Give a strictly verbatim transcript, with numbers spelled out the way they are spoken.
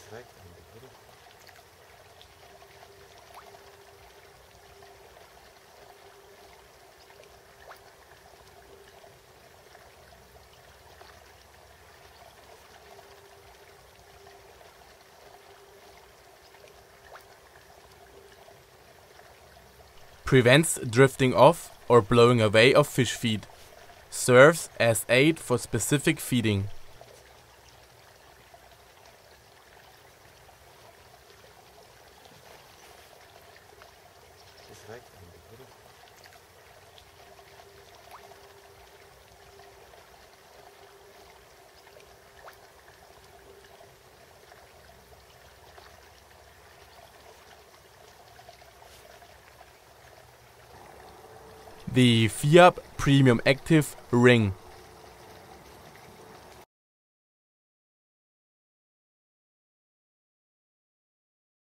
Prevents drifting off or blowing away of fish feed. Serves as aid for specific feeding. The F I A P Premium Active Ring.